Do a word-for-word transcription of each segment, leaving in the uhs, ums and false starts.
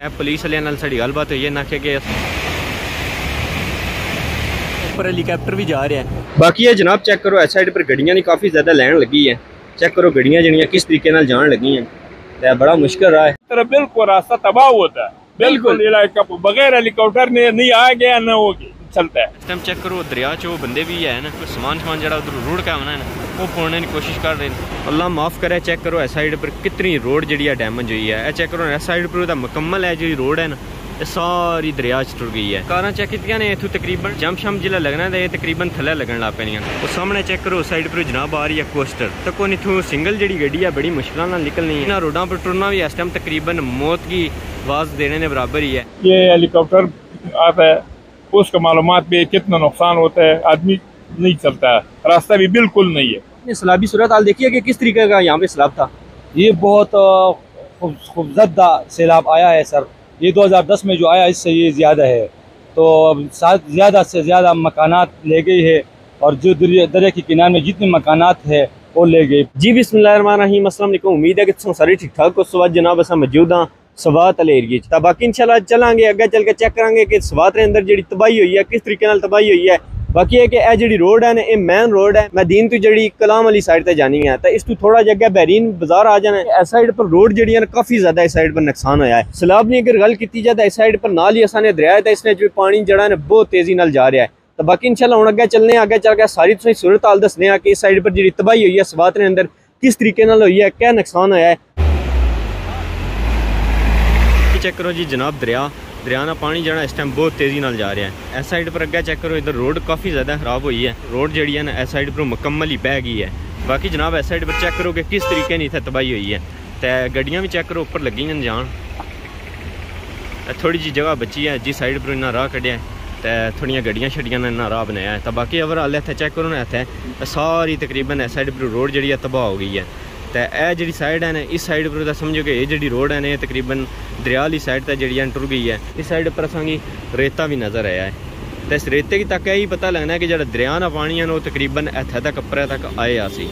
Police वाले नाल साड़ी गलबात हुई है, नाके के ऊपर हेलीकॉप्टर भी जा रहा है। बाकी है जनाब चेक करो, इस साइड पर गड्डियां नहीं काफ़ी ज़्यादा लैन लगी है। चेक करो गड्डियां जड़ियां किस तरीके नाल जान लगी हैं, तो बड़ा मुश्किल रहा है। बिल्कुल रास्ता तबाह होता है, बिल्कुल बगैर हेलीकॉप्टर ने नहीं आ गया ना वो चलता है। इस टाइम चेक करो दरिया च वो बंदे भी है ना, कोई समान समान जरा उधर रोड का होना है ना, वो पहुंचने की कोशिश कर रहे हैं। अल्लाह माफ़ करे। चेक करो इस साइड पर कितनी रोड जी डैमेज हुई है। चेक करो इस साइड पर मुकम्मल है जी रोड है ना, ये सारी दरिया च टुर गई है। कारां चेक कीतियां ने इत्थों तकरीबन जम शम जिला लगना है, तकरीबन थल्ले लगन लग पैनियां। वो सामने चेक करो उस साइड पर जनाब आ रही है कोस्टर, तो कौन इत्थों सिंगल जी गड्डी है बड़ी मुश्किल नाल निकलनी है। इन्हां रोडां पर टुरना भी इस टाइम तकरीबन मौत की आवाज़ देने के बराबर ही है। ये हेलीकॉप्टर आता है, उसका मालूमात भी कितना नुकसान होता है, आदमी नहीं चलता है, रास्ता भी बिल्कुल नहीं है। सैलाबी सूरत हाल देखिए कि किस तरीके का यहाँ पे सैलाब था। ये बहुत खूबजदा सैलाब आया है सर, ये दो हज़ार दस में जो आया इससे ये ज़्यादा है, तो ज़्यादा से ज़्यादा मकानात ले गई है, और जो दरिया के किनारे में जितने मकानात है वो ले गए। जी बिस्मिल्लाहिर्रहमानिर्रहीम, अस्सलाम वालेकुम। उम्मीद है कि सारे ठीक ठाक हो। सुबह जनाब अस मौजूद हाँ सवात वाले एरिए च, बाकी इंशाल्लाह चलांगे अगे चल के चेक करांगे कि सवात के अंदर जी तबाही हुई है किस तरीके नाल तबाही हुई है। बाकी है कि यह जी रोड है ना, ये मेन रोड है मैदीन तो जी कलाम वाली साइड तक जानी है, तो इस तू थोड़ा जगह बहरीन बाजार आ जाना है। इस साइड पर रोड जी है काफ़ी ज़्यादा इस साइड पर नुकसान होया है। सैलाब की अगर गल की जाए तो इस साइड पर नाल ही असाने दरिया है, तो इसने जो पानी जड़ा है बहुत तेज़ी नाल जा रहा है। तो बाकी इंशाल्लाह हुण अगे चलने आगे चल के सारी तुसीं सूरत हाल दसने कि इस साइड पर जी तबाही हुई है सवात के अंदर किस तरीके नाल हुई है, क्या नुकसान होया है। चेक करो जी जनाब दरिया दरिया का पानी जरा इस टाइम बहुत तेज़ी नाल जा रहा है। इस साइड पर अगे चेक करो इधर रोड काफ़ी ज़्यादा खराब हुई है, रोड जी है ना इस साइड पर मुकम्मल ही बह गई है। बाकी जनाब इस साइड पर चेक करो कि किस तरीके नहीं इतने तबाही हुई है, तो गड्डियाँ भी चेक करो ऊपर लगी हैं जान। थोड़ी जी जगह बची है जिस साइड पर इन्ना राह कढ़िया है, तो थोड़िया गड्डियाँ छड़ियाँ ने इन्ना राह बनाया है। तो बाकी ओवरऑल इतने चेक करो ना इतने सारी तकरीबन इस साइड पर रोड जी तबाह हो गई है। तो यह जी साइड है ना इस साइड पर समझो कि ये जी रोड है ना तकरीबन दरिया वाली साइड तक जी टुर गई है। इस साइड पर असांगी रेता भी नज़र आया है, तो इस रेते की तक यही पता लगना है कि जो दरिया का पानी है वो तकरीबन इत्थे तक उपर तक आए सी।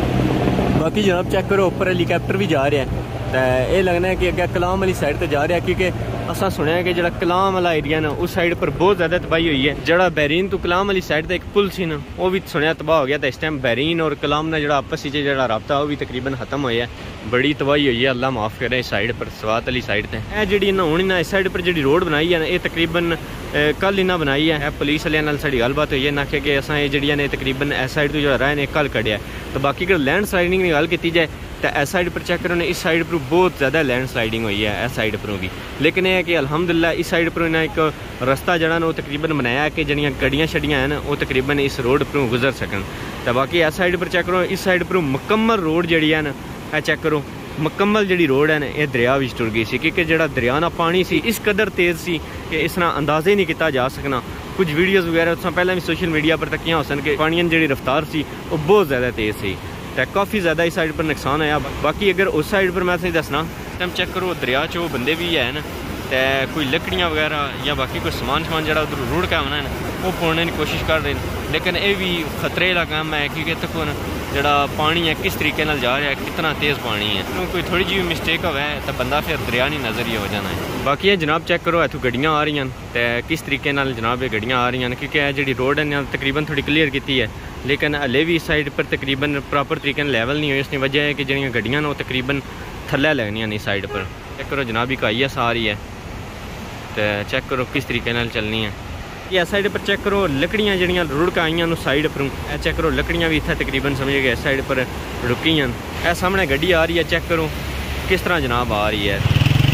बाकी जनाब चेक करो ऊपर हेलीकॉप्टर भी जा रहा है, तो ये लगना है कि अगर कलाम वाली साइड पर जा रहा है, क्योंकि असा सुनया है कि जो कलाम वाला एरिया ना उस साइड पर बहुत ज़्यादा तबाही हुई है। जरा बहरीन तो कलाम वाली साइड का एक पुल सी ना वो भी सुनया तबाह हो गया। तो इस टाइम बहरीन और कलाम का जो आपस में जो रबता वो भी तकरीबन खत्म होया है, बड़ी तबाही हुई है। अल्लाह माफ़ करे इस साइड पर सवात वाली साइड पर यह जी ना हूँ ना इस साइड पर जी रोड बनाई है ना ये तकरीबन कल इन्हें बनाई है। पुलिस वाले नाल साड़ी गलबात हुई है ना कि असा ये जी ने तकरीबन इस साइड तो जो रहा है कल कढ़िया। तो बाकी अगर लैंड स्लाइडिंग की गल की जाए तो इस साइड पर चेक करो ना इस साइड पर बहुत ज़्यादा लैंड स्लाइडिंग हुई है इस साइड पर भी। लेकिन यह है कि अल्हम्दुलिल्लाह इस साइड पर इन्हें एक रास्ता जरा ना वो तकरीबन बनाया कि जड़ियाँ गड्डियाँ छड़ियाँ हैं ना वो तकरीबन इस रोड पर गुजर सकन। तो बाकी इस साइड पर चेक करो इस साइड पर मुकम्मल रोड जी है ना यह चेक करो मुकम्मल जी रोड है ना ये दरिया में टुर गई सी, क्योंकि जो दरिया का पानी सी इस कदर तेज़ सी कि इस तरह अंदाज़ा ही नहीं किया जा सकना। कुछ वीडियोज़ वगैरह उस पहले भी सोशल मीडिया पर तकियाँ हो सन कि पानी जी रफ्तार सी वो बहुत ज़्यादा तेज़ सी, तो काफ़ी ज़्यादा इस साइड पर नुकसान आया। बाकी अगर उस साइड पर मैं तुझे दसना टाइम चेक करो दरिया च वो बंदे भी है ना, तो कोई लकड़ियाँ वगैरह या बाकी कोई समान समान जो उधर रोड का होना है ना वो पहुँचने की कोशिश कर रहे हैं। लेकिन ये भी खतरे का काम है, क्योंकि तक जड़ा पानी है किस तरीके नाल जा रहा है, कितना तेज़ पानी है, तो कोई थोड़ी जी मिस्टेक हो तो बंदा फिर दरिया नहीं नज़र ही हो जाना है। बाकी है जनाब चेक करो इतों गड्डियाँ आ रही हैं, तो किस तरीके नाल जनाब ये गड्डियाँ आ रही हैं, क्योंकि यह जी रोड है तकरीबन थोड़ी क्लीयर की है, लेकिन हले भी इस साइड पर तकरीबन प्रॉपर तरीके लेवल नहीं हुई। उसकी वजह है कि जो गड्डियाँ वो तकरीबन थल्ले लगनिया नहीं साइड पर। चेक करो जनाब एक आई एस आ रही है, तो चेक करो किस तरीके नाल चलनी है। ये साइड पर चेक करो लकड़ियाँ जड़ियाँ रुड़क आईयां साइड पर, चेक करो लकड़ियाँ भी इतना तकरीबन समझे गए इस साइड पर रुकी हैं। ए सामने गड्डी आ रही है, चेक करो किस तरह जनाब आ रही है।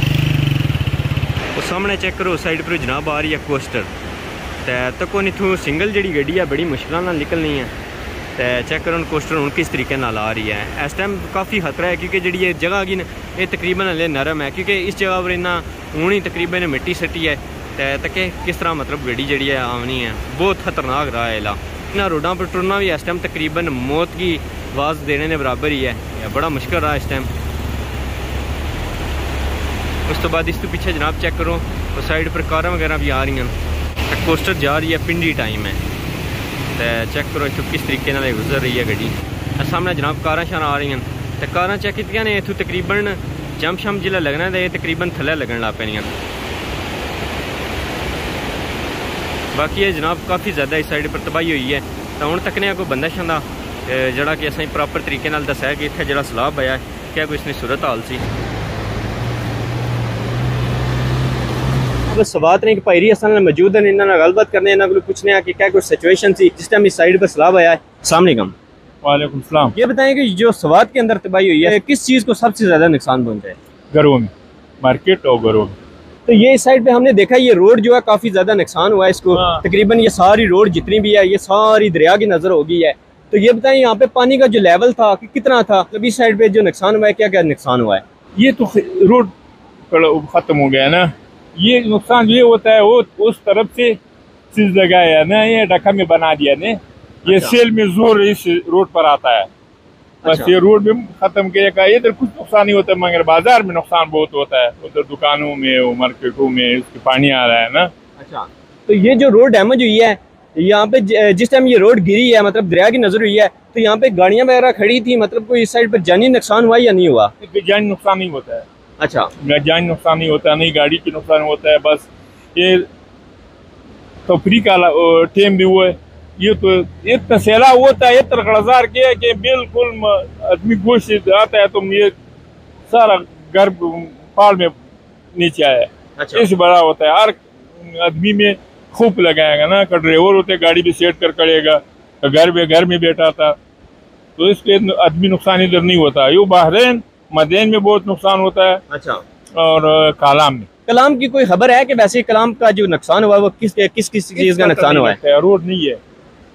वो सामने चेक करो साइड पर जनाब आ रही है कोस्टर, तो तक इतों सिंगल जी गड्डी है बड़ी मुश्किल नाल निकलनी है। तो चेक करो कोस्टर हूँ किस तरीके नाल आ रही है। इस टाइम काफ़ी खतरा है, क्योंकि जी जगह की ये तकरीबन हले नरम है, क्योंकि इस जगह पर इन्ना हूँ ही तकरीबन मिट्टी सट्टी है, तो तक किस तरह मतलब गड्डी जी है आमनी है, बहुत खतरनाक रहा है। इला इन रोडों पर टुरना भी इस टाइम तकरीबन मौत की आवाज़ देने के बराबर ही है, बड़ा मुश्किल रहा इस टाइम। उस तो बाद इस तो पीछे जनाब चेक करो तो साइड पर कारें वगैरह भी आ रही हैं, कोस्टर जा रही है पिंडी टाइम है, तो चेक करो इतों किस तरीके नाल गुजर रही है गड्डी। सामने जनाब कारां शारां आ रही हैं, तो कारां चेक कीतियां ने इतों तकरीबन जम शम जिला लगना तो ये तकरीबन थले लगन लग पैनियां। बाकी ये जनाब काफ़ी ज़्यादा इस साइड पर तबाही हुई है। तो हुण तकने कोई बंदा शंदा जड़ा कि असें प्रॉपर तरीके नाल दस्सिया कि इत्थे जड़ा सैलाब आया क्या कोई इसने सूरत हाल सी। सवात ने भाईरी असल मौजूद हैं, इन्होंने गलबात करने इन्होंने को पूछने कि क्या कुछ सिचुएशन थी जिस टाइम इस साइड पर सैलाब आया है। अस्सलाम वालेकुम। वालेकुम सलाम। ये बताएं कि जो सवात के अंदर तबाही हुई है किस चीज़ को सबसे ज़्यादा नुकसान पहुंचा है? घरों में, मार्केट और घरों में। तो ये इस साइड पे हमने देखा ये रोड जो है काफ़ी ज़्यादा नुकसान हुआ है इसको। हाँ। तकरीबन ये सारी रोड जितनी भी है ये सारी दरिया की नज़र हो गई है। तो ये बताएं यहाँ पे पानी का जो लेवल था कि कितना था, तो इस साइड पे जो नुकसान हुआ है क्या क्या नुकसान हुआ है? ये तो रोड खत्म हो गया ना, ये नुकसान ये होता है वो उस तरफ से चीज लगाया ना, ये ढक्का में बना दिया ने, ये अच्छा। सेल में जोर इस रोड पर आता है। बस अच्छा। ये रोड में खत्म किया, इधर कुछ नुकसान नहीं होता मगर बाजार में नुकसान बहुत होता है, उधर दुकानों में मार्केटों में उसके पानी आ रहा है ना। अच्छा, तो ये जो रोड डैमेज हुई है यहाँ पे जिस टाइम ये रोड गिरी है मतलब दरिया की नजर हुई है तो यहाँ पे गाड़ियां वगैरह खड़ी थी, मतलब कोई इस साइड पर जानी नुकसान हुआ या नहीं हुआ? जानी नुकसान नहीं होता है। अच्छा, जानी नुकसान नहीं होता, नहीं गाड़ी की नुकसान होता है। बस ये तफरी का टेम भी हुआ है, ये तो इतना सैलाब होता है इतना खड़जार किया कि बिल्कुल आदमी गोश आता है तो ये सारा घर पहाड़ में नीचे आया। अच्छा। इस बड़ा होता है, हर आदमी में खूब लगाएगा ना, ड्राइवर होते गाड़ी भी सेट कर करेगा, घर में घर में बैठा था तो इसके आदमी नुकसान इधर नहीं होता। ये बहरीन मदीन में बहुत नुकसान होता है। अच्छा, और कलाम में कलाम की कोई खबर है कि वैसे कलाम का जो नुकसान हुआ वो किस किस किस चीज का नुकसान हुआ है? रोड नहीं है,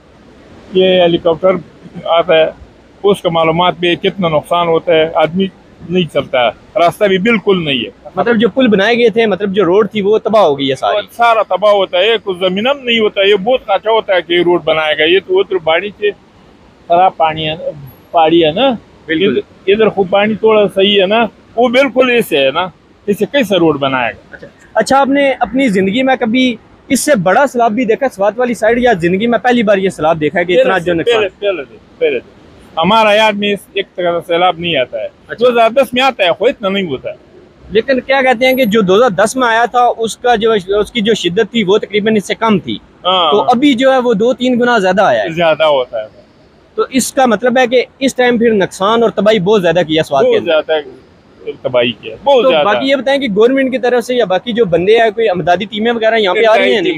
ये हेलीकॉप्टर आता है उसका मालूमात भी कितना नुकसान होता है, आदमी नहीं चलता है, रास्ता भी बिल्कुल नहीं है। मतलब जो पुल बनाए गए थे, मतलब जो रोड थी वो तबाह हो गई है सारी, सारा तबाह होता है, कुछ जमीन नहीं होता है। ये बहुत अच्छा होता है कि रोड बनाएगा, ये तो उधर बाड़ी से खराब पानी है, पहाड़ी है ना, इधर खूब पानी थोड़ा सही है ना, वो बिल्कुल ऐसे है ना, इसे कैसे रोड बनाएगा? अच्छा, अच्छा आपने अपनी जिंदगी में कभी इससे बड़ा सैलाब भी देखा स्वात वाली साइड, या जिंदगी में पहली बार ये सैलाब देखा है कि इतना जो नुकसान? पहले पहले हमारा याद में एक तरह का सैलाब नहीं आता है। दो हजार दस में आता है, कोई इतना नहीं होता है। लेकिन क्या कहते हैं कि जो दो हजार दस में आया था उसका जो उसकी जो शिद्दत थी वो तकरीबन इससे कम थी, तो अभी जो है वो दो तीन गुना ज्यादा आया है, ज्यादा होता है। तो इसका मतलब है कि इस टाइम फिर नुकसान और तबाही बहुत ज्यादा किया स्वाद के ज्यादा तबाही किया बहुत तो ज्यादा। बाकी ये बताएं कि गवर्नमेंट की तरफ से या बाकी जो बंदे हैं कोई अमदादी टीमें वगैरह यहाँ पे आ रही हैं?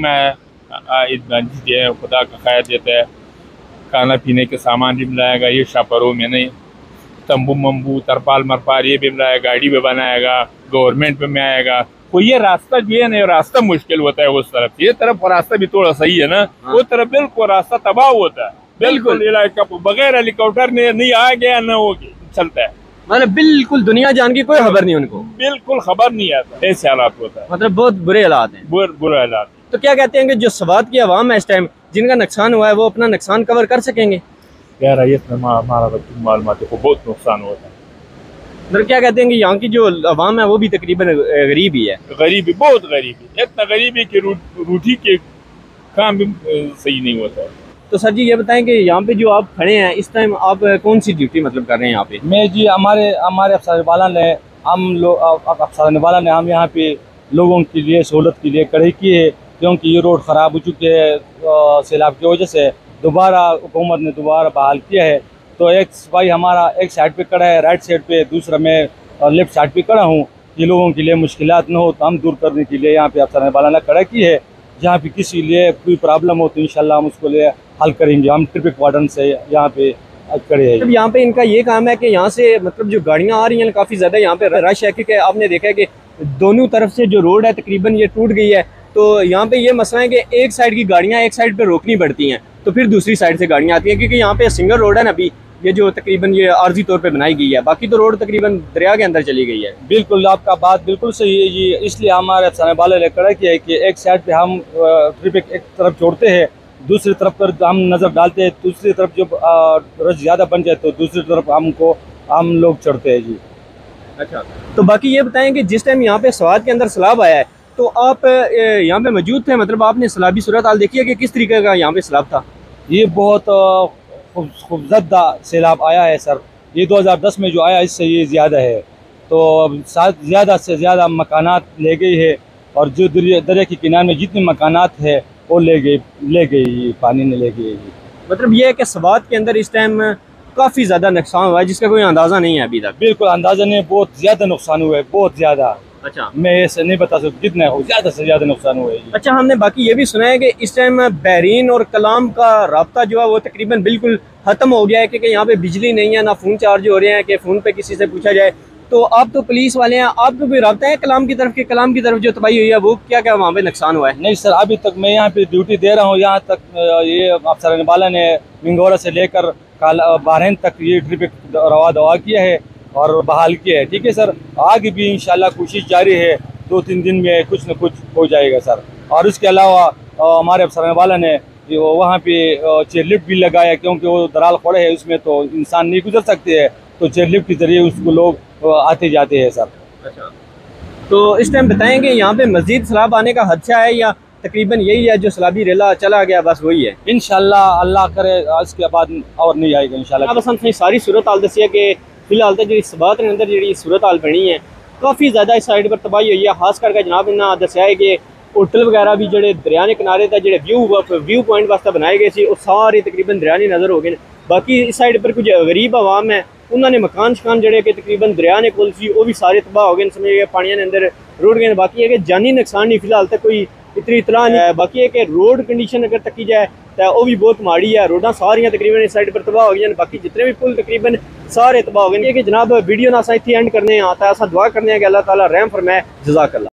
खुदा का खैर देता है, खाना पीने के सामान भी मिलाएगा, ये शापरों में नहीं, तंबू मम्बू तरपाल मरपाल ये भी मिलाएगा, गाड़ी भी बनाएगा, गवर्नमेंट में आएगा। तो ये रास्ता जो है ना, रास्ता मुश्किल होता है उस तरफ, ये तरफ रास्ता भी थोड़ा सही है ना। हाँ। वो तरफ बिल्कुल रास्ता तबाह होता है, बिल्कुल बगैर हेलीकॉप्टर ने नहीं आ गया ना वो चलता है, मतलब बिल्कुल दुनिया जान की कोई खबर नहीं, उनको बिल्कुल खबर नहीं आता, ऐसे हालात होता है, मतलब बहुत बुरे हालात हैं, बुरे हालात। तो क्या कहते हैं कि जो स्वात की आवाम है इस टाइम जिनका नुकसान हुआ है वो अपना नुकसान कवर कर सकेंगे? कह रहा है हमारा मालूमात को बहुत नुकसान होता है। मतलब क्या कहते हैं कि यहाँ की जो आवाम है वो भी तकरीबन गरीब ही है, गरीबी बहुत गरीबी, इतना गरीबी कि रोटी के काम भी सही नहीं होता है। तो सर जी ये बताएं कि यहाँ पे जो आप खड़े हैं इस टाइम आप कौन सी ड्यूटी मतलब कर रहे हैं यहाँ पे? मैं जी हमारे हमारे अफसर वाला ने हम लोग अफसर वाला ने हम यहाँ पे लोगों के लिए सहूलत के लिए कड़ी की है, क्योंकि ये रोड ख़राब हो चुके हैं सैलाब की वजह से। दोबारा हुकूमत ने दोबारा बहाल किया है, तो एक सिपाही हमारा एक साइड पे खड़ा है राइट साइड पे, दूसरा मैं लेफ्ट साइड पे खड़ा हूँ, ये लोगों के लिए मुश्किलात न हो तो हम दूर करने के लिए यहाँ पे अफसर वाला ने खड़ा की है। जहाँ पे किसी लिए कोई प्रॉब्लम हो तो इंशाल्लाह हम उसको लिए हल करेंगे। हम ट्रैफिक वार्डन से यहाँ पे खड़े हैं। यहाँ पे इनका ये काम है कि यहाँ से मतलब जो गाड़ियाँ आ रही हैं काफ़ी ज़्यादा यहाँ पे रश है, क्योंकि आपने देखा है कि दोनों तरफ से जो रोड है तकरीबन ये टूट गई है, तो यहाँ पे ये मसला है कि एक साइड की गाड़ियाँ एक साइड पे रोकनी पड़ती हैं, तो फिर दूसरी साइड से गाड़ियाँ आती हैं, क्योंकि यहाँ पे सिंगल रोड है ना अभी, ये जो तकरीबन ये आर्जी तौर पे बनाई गई है, बाकी तो रोड तकरीबन दरिया के अंदर चली गई है। बिल्कुल आपका बात बिल्कुल सही है जी, इसलिए हमारे अफसर वाले ने कड़ा किया है कि एक साइड पे हम ट्रैफिक एक तरफ छोड़ते हैं, दूसरी तरफ पर हम नज़र डालते हैं, दूसरी तरफ जब रश ज़्यादा बन जाए तो दूसरी तरफ हमको हम लोग चढ़ते हैं जी। अच्छा, तो बाकी ये बताएं कि जिस टाइम यहाँ पे स्वात के अंदर सैलाब आया है तो आप यहाँ पे मौजूद थे, मतलब आपने सैलाबी सूरत हाल देखी है कि किस तरीके का यहाँ पे सैलाब था? ये बहुत खूबजदा सैलाब आया है सर, ये दो हज़ार दस में जो आया इससे ये ज़्यादा है, तो साथ ज़्यादा से ज़्यादा मकानात ले गई है, और जो दरिया दरिया के किनारे में जितने मकानात है वो ले गई ले गई पानी ने ले गई। मतलब ये है कि स्वात के अंदर इस टाइम काफ़ी ज़्यादा नुकसान हुआ है जिसका कोई अंदाज़ा नहीं है अभी तक। बिल्कुल अंदाज़ा नहीं, बहुत ज़्यादा नुकसान हुआ है, बहुत ज़्यादा। अच्छा, मैं ऐसे नहीं बता सकता कितना हो, ज़्यादा से ज़्यादा नुकसान हुआ है। अच्छा, हमने बाकी ये भी सुना है कि इस टाइम बहरीन और कलाम का राब्ता जो है वो तकरीबन बिल्कुल ख़त्म हो गया है, क्योंकि यहाँ पे बिजली नहीं है, ना फ़ोन चार्ज हो रहे हैं कि फ़ोन पे किसी से पूछा जाए। तो आप तो पुलिस वाले हैं, आपको कोई राब्ता है कलाम की तरफ के कलाम की तरफ जो तबाही हुई है वो क्या क्या वहाँ पे नुकसान हुआ है? नहीं सर, अभी तक मैं यहाँ पे ड्यूटी दे रहा हूँ, यहाँ तक ये अफसर निबाला ने मिंगोरा से लेकर बहरीन तक ये ट्रिप रवा दवा किया है और बहाल किया है। ठीक है सर, आगे भी इंशाल्लाह कोशिश जारी है, दो तीन दिन में कुछ न कुछ हो जाएगा सर। और उसके अलावा हमारे अफसर निबाला ने वहाँ पे चेयर लिफ्ट भी लगाया, क्योंकि वो दराल खड़े है उसमें तो इंसान नहीं गुजर सकते हैं, तो चेयर लिफ्ट के जरिए उसको लोग आते जाते हैं सर। अच्छा, तो इस टाइम बताएंगे यहाँ पे मस्जिद सैलाब आने का खदशा है या तकरीबन यही है जो सैलाबी रेला चला गया बस वही है? इंशाल्लाह अल्लाह करे इसके बाद और नहीं आएगा इंशाल्लाह। बस हमने सारी सूरत हाल दसी है कि फिलहाल तो जी स्वात के अंदर जी सूरत हाल बनी है, काफ़ी ज़्यादा इस साइड पर तबाही हुई है। खास करके जनाब इन्हें दसिया है कि होटल वगैरह भी जो दरिया के किनारे तक जो व्यू व्यू पॉइंट वास्ते बनाए गए थे वो सारे तकरीबन दरिया ने नज़र हो गए। बाकी इस साइड पर कुछ गरीब आवाम है, उन्होंने मकान शकान जड़े कि तकरीबन दरिया ने कोल सी वो भी सारे तबाह हो गए, समझ गए पानी के अंदर रुड़ गए। बाकी है कि जानी नुकसान नहीं फिलहाल तक कोई इतनी इतला नहीं है। बाकी है कि रोड कंडीशन अगर तकी जाए तो वो भी बहुत माड़ी है, रोडां सारियां तकरीबन इस साइड पर तबाह हो गई। बाकी जितने भी पुल तकरीबन सारे तबाह हो गए। कि जनाब वीडियो ना अस इत्थे एंड करने हैं, तो अस दुआ करने हैं कि अल्लाह ताला रहम फरमाए। जज़ाकल्लाह।